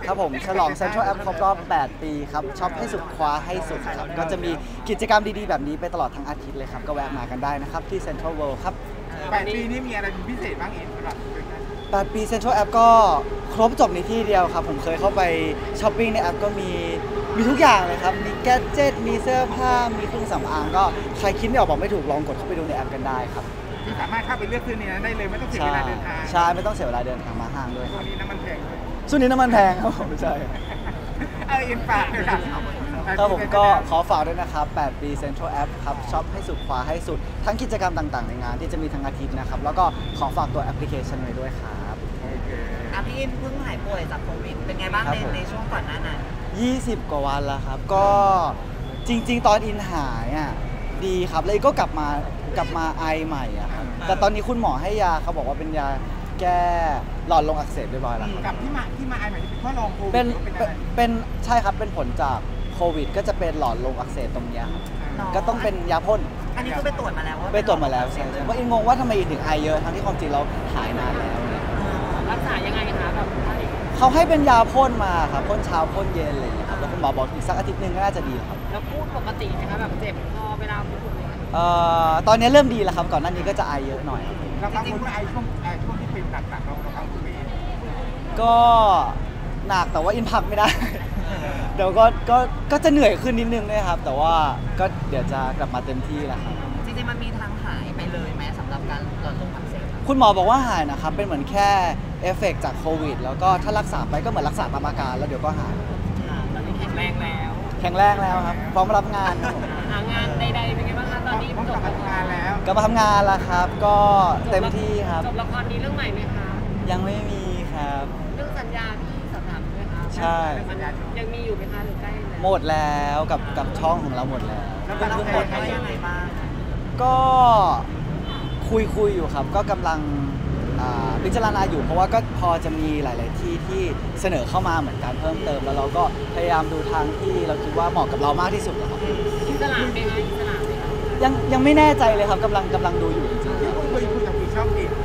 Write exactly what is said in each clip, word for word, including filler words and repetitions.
ครับผมฉลอง Central App ครบรอบ แปด ปีครับช็อปให้สุดคว้าให้สุดครับก็จะมีกิจกรรมดีๆแบบนี้ไปตลอดทั้งอาทิตย์เลยครับก็แวะมากันได้นะครับที่ Central World ครับแปดปีนี้มีอะไรพิเศษบ้างอินสำหรับแปดปี Central App ก็ครบจบในที่เดียวครับผมเคยเข้าไปช้อปปิ้งในแอปก็มีมีทุกอย่างเลยครับมีแกดเจ็ตมีเสื้อผ้ามีเครื่องสำอางก็ใครคิดไม่ออกบอกไม่ถูกลองกดเข้าไปดูในแอปกันได้ครับที่สามารถเข้าไปเลือกซื้อในนั้นได้เลยไม่ต้องเสียเวลาเดินทางใช่ไม่ต้องเสียเวลาเดินทางมาห้างด้วยช่วงนี้น้ำมันแพงช่วงนี้น้ำมันแพงครับผมใช่เอออินฝากเลยครับครับผมก็ขอฝากด้วยนะครับแปดปี Central App ครับช็อปให้สุดคว้าให้สุดทั้งกิจกรรมต่างๆในงานที่จะมีทั้งอาทิตย์นะครับแล้วก็ขอฝากตัวแอปพลิเคชันไว้ด้วยครับอ่ะพี่อินเพิ่งหายป่วยจากโควิดเป็นไงบ้างในในช่วงก่อนหน้านั้นยี่สิบกว่าวันแล้วครับก็จริงๆตอนอินหายอ่ะดีครับแล้วก็กลับมากลับมาไอใหม่อ่ะครับแต่ตอนนี้คุณหมอให้ยาเขาบอกว่าเป็นยาแก้หลอดลมอักเสบเรียบร้อยแล้วกับที่มาที่มาไอใหม่ที่เป็นข้อลองโควิดเป็นเป็นใช่ครับเป็นผลจากโควิดก็จะเป็นหลอดลมอักเสบตรงนี้ครับก็ต้องเป็นยาพ่นอันนี้คือไปตรวจมาแล้วไปตรวจมาแล้วใช่ใช่ว่าอินงงว่าทำไมอินถึงไอเยอะทั้งที่ความจริงเราหายนานแล้วรักษายังไงคะแบบเขาให้เป็นยาพ่นมาครับพ่นเช้าพ่นเย็นอะไรอย่างเงี้ยครับแล้วคุณหมอบอกอีกสักอาทิตย์นึงก็น่าจะดีครับแล้วพูดปกติไหมคะแบบเจ็บคอเวลาพูดเอ่อตอนนี้เริ่มดีแล้วครับก่อนหน้านี้ก็จะไอเยอะหน่อยเรากังวลว่าไอช่วงไอช่วงที่เป็นหนักๆเราเรากังวลไหมก็หนักแต่ว่าอินพักไม่ได้เดี๋ยวก็ก็ก็จะเหนื่อยขึ้นนิดนึงด้วยครับแต่ว่าก็เดี๋ยวจะกลับมาเต็มที่แล้วครับจริงๆมันมีทางหายไปเลยไหมสำหรับการหลอดลมอักเสบคุณหมอบอกว่าหายนะครับเป็นเหมือนแค่เอฟเฟกต์จากโควิดแล้วก็ถ้ารักษาไปก็เหมือนรักษาตามอาการแล้วเดี๋ยวก็หายตอนนี้แข็งแรงแล้วแข็งแรงแล้วครับพร้อมรับงานหางานใดๆเป็นไงบ้างคะตอนนี้จบงานแล้วก็มาทำงานแล้วครับก็เต็มที่ครับจบละครนี้เรื่องใหม่ไหมคะยังไม่มีครับเรื่องสัญญาที่สอบถามด้วยคะใช่ยังมีอยู่ไหมคะหรือใกล้หมดแล้วกับกับช่องของเราหมดแล้วแล้วเราหมดไปยังไงบ้างก็คุยคุยอยู่ครับก็กำลังพิจารณาอยู่เพราะว่าก็พอจะมีหลาย ๆ ที่ที่เสนอเข้ามาเหมือนกันเพิ่มเติมแล้วเราก็พยายามดูทางที่เราคิดว่าเหมาะกับเรามากที่สุดครับอิสระไหมคะอิสระไหมคะยังยังไม่แน่ใจเลยครับกำลังกำลังดูอยู่จริงๆคุยคุยกับช่องอีก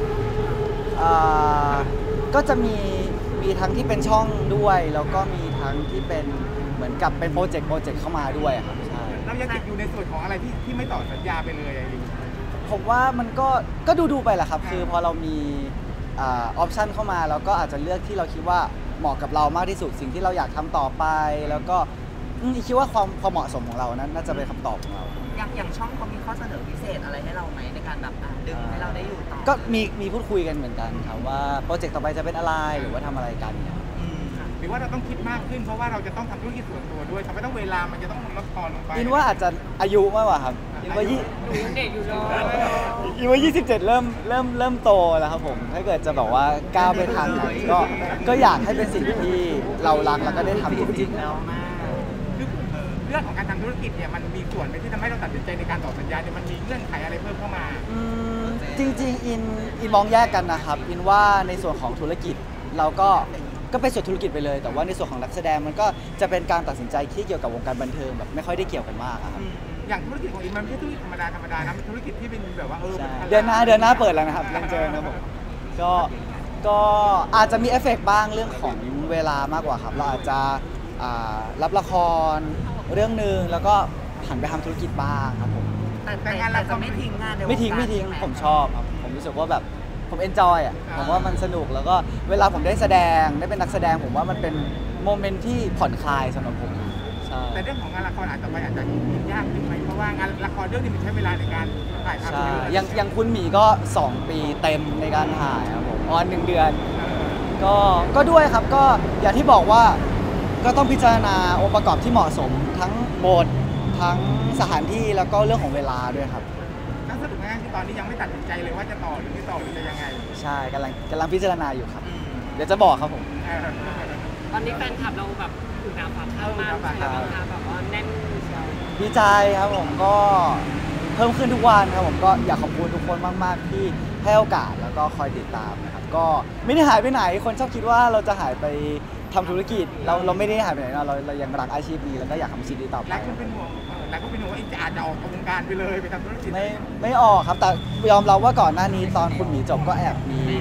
ก็จะมีมีทั้งที่เป็นช่องด้วยแล้วก็มีทั้งที่เป็นเหมือนกับเป็นโปรเจกต์โปรเจกต์เข้ามาด้วยครับใช่เรายังติดอยู่ในส่วนของอะไรที่ที่ไม่ต่อสัญญาไปเลยผมว่ามันก็ก็ดูดูไปแหละครับคือพอเรามีออปชันเข้ามาเราก็อาจจะเลือกที่เราคิดว่าเหมาะกับเรามากที่สุดสิ่งที่เราอยากทำต่อไปแล้วก็คิดว่าความความเหมาะสมของเรานั้นน่าจะเป็นคำตอบของเราอย่างอย่างช่องเขามีข้อเสนอพิเศษอะไรให้เราไหมในการแบบดึงให้เราได้อยู่ต่อก็มีมีพูดคุยกันเหมือนกันครับว่าโปรเจกต์ต่อไปจะเป็นอะไรหรือว่าทำอะไรกันเนี่ยหรือว่าเราต้องคิดมากขึ้นเพราะว่าเราจะต้องทำธุรกิจส่วนตัวด้วยทำให้ต้องเวลามันจะต้องลดทอนลงไปอินว่าอาจจะอายุมากกว่าครับอินว่ายี่เด็กอยู่เลยอินว่ายี่สิบเจ็ดเริ่มเริ่มเริ่มโตแล้วครับผมถ้าเกิดจะบอกว่าก้าวไปทางไหนก็ก็อยากให้เป็นสิ่งที่เรารักแล้วก็ได้ทำจริงๆแล้วมากเรื่องของการทำธุรกิจเนี่ยมันมีส่วนไปที่ทำให้เราตัดสินใจในการต่อสัญญาเนี่ยมันมีเงื่อนไขอะไรเพิ่มเข้ามาจริงๆอินอินมองแยกกันนะครับอินว่าในส่วนของธุรกิจเราก็ก็เป็นส่วนธุรกิจไปเลยแต่ว่าในส่วนของนักแสดงมันก็จะเป็นการตัดสินใจที่เกี่ยวกับวงการบันเทิงแบบไม่ค่อยได้เกี่ยวกันมากครับอย่างธุรกิจของอินมันไม่ใช่ธุรกิจธรรมดาธรรมดานะเป็นธุรกิจที่เป็นแบบว่าเออเดือนหน้าเดือนหน้าเปิดแล้วนะครับยังเจอนะผมก็ก็อาจจะมีเอฟเฟกต์บ้างเรื่องของเวลามากกว่าครับเราอาจจะรับละครเรื่องนึงแล้วก็หันไปทำธุรกิจบ้างครับผมแต่งานเราจะไม่ทิ้งงานไม่ทิ้งไม่ทิ้งผมชอบครับผมรู้สึกว่าแบบผมเอนจอยอ่ะผมว่ามันสนุกแล้วก็เวลาผมได้แสดงได้เป็นนักแสดงผมว่ามันเป็นโมเมนต์ที่ผ่อนคลายสำหรับผมใช่แต่เรื่องของงานละครอาจจะไปอาจจะยากขึ้นไหมเพราะว่างานละครเรื่องนี้มันใช้เวลาในการถ่ายทำใช่ยังยังคุณหมีก็สองปีเต็มในการถ่ายครับผมออนหนึ่งเดือนก็ก็ด้วยครับก็อย่างที่บอกว่าก็ต้องพิจารณาองค์ประกอบที่เหมาะสมทั้งบททั้งสถานที่แล้วก็เรื่องของเวลาด้วยครับนั่นสรุปง่ายๆคือตอนนี้ยังไม่ตัดสินใจเลยว่าจะต่อหรือไม่ต่อหรือจะยังไงใช่กำลังกำลังพิจารณาอยู่ครับเดี๋ยวจะบอกครับผมตอนนี้แฟนคลับเราแบบถึงน้ำฝากข้าวมากเลยนะคะแบบว่าแน่นดีใจครับผมก็เพิ่มขึ้นทุกวันครับผมก็อยากขอบคุณทุกคนมากๆที่ให้โอกาสแล้วก็คอยติดตามนะครับก็ไม่ได้หายไปไหนคนชอบคิดว่าเราจะหายไปทำธุรกิจเราเราไม่ได้หายไปไหนเราเรายังรักอาชีพนี้แล้วก็อยากทำชีวิตต่อไปแล้วคุณเป็นห่วงแล้วก็เป็นห่วงว่าอินจะอาจจะออกจากวงการไปเลยไปทำธุรกิจไม่ไม่ออกครับแต่ยอมรับว่าก่อนหน้านี้ตอนคุณหมีจบก็แอบมี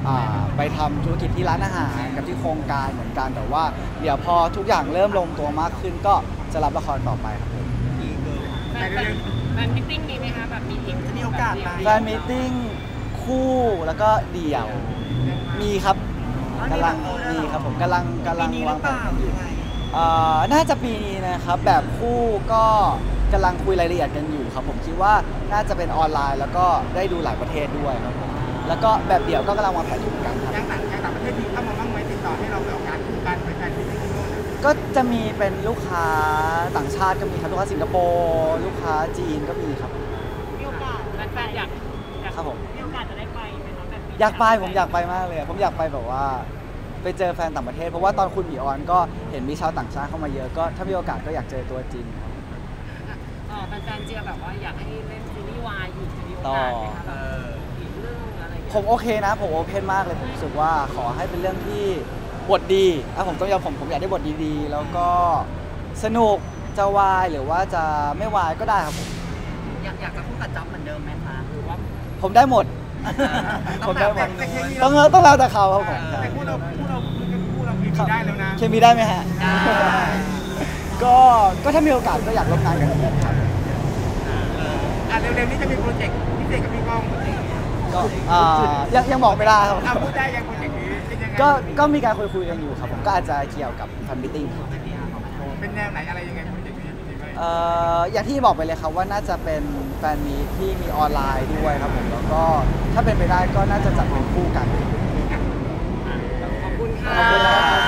อ่าไปทำธุรกิจที่ร้านอาหารกับที่โครงการเหมือนกันแต่ว่าเดี๋ยวพอทุกอย่างเริ่มลงตัวมากขึ้นก็จะรับละครต่อไปครับผมแฟนแฟนมิทติ้งมีไหมคะแบบมีอีกจะมีโอกาสไหมแฟนมีตติ้งคู่แล้วก็เดี่ยวมีครับกำลังมีครับผมกำลังกำลังปีนี้หวารืงอแผเปล่านกันอยู่ยังไงเอ่อน่าจะปีนี้นะครับแบบคู่ก็กำลังคุยรายละเอียดกันอยู่ครับผมคิดว่าน่าจะเป็นออนไลน์แล้วก็ได้ดูหลายประเทศด้วยครับผมแล้วก็แบบเดี่ยวก็กำลังวางแผนอยู่เหมือนกันครับยังต่างยังต่างประเทศมีเข้ามาบ้างไหมติดต่อให้เราไปออกงานคู่กันไปแฟนที่ที่โน่นน่ะก็จะมีเป็นลูกค้าต่างชาติก็มีครับลูกค้าสิงคโปร์ลูกค้าจีนก็มีครับมีโอกาสแฟนๆอยากอยากครับผมมีโอกาสจะได้ไปไหมคะแบบนี้อยากไปผมอยากไปมากเลยอะผมอยากไปแบบว่าไปเจอแฟนต่างประเทศเพราะว่าตอนคุณหมีออนก็เห็นมีชาวต่างชาติเข้ามาเยอะก็ถ้ามีโอกาสก็อยากเจอตัวจริงครับเออแฟนๆเจียแบบว่าอยากให้เล่นซีรีส์วายอีกจะมีโอกาสไหมคะแบบอีกเรื่องอะไรอย่างผเงี้ยมโอเคนะผมโอเพนมากเลยผมรู้สึกว่าขอให้เป็นเรื่องที่บทดีอ่ะผมต้องยอมผมผมอยากได้บทดีๆ แล้วก็สนุกจะวายหรือว่าจะไม่วายก็ได้ครับผมอยากอยากจะพูดกับจ๊อบเหมือนเดิมไหมคะหรือว่าผมได้หมด ผมได้หมดต้องต้องแล้วแต่เขาครับผมแต่คู่เราคู่เราคู่เราคิดได้แล้วนะเคมีได้ไหมฮะ ก็ก็ถ้ามีโอกาสก็อยากร่วมงานกันอีกครับอ่ะเร็วๆนี้จะมีโปรเจกต์พิเศษกับพี่ก้องก็อ่ายังยังบอกไม่ได้ครับอ่ะพูดได้ยังโปรเจกต์นี้เป็นยังไงก็ก็มีการคุยคุยๆกันอยู่ครับผมก็อาจจะเกี่ยวกับแฟนมิทติ้งครับเป็นแนวไหนอะไรยังไงโปรเจกต์นี้จริงๆเลยเอ่ออย่างที่บอกไปเลยครับว่าน่าจะเป็นแฟนมีตที่มีออนไลน์ด้วยครับผมแล้วก็ถ้าเป็นไปได้ก็น่าจะจัดเป็นคู่กันขอบคุณค่ะขอบคุณนะครับ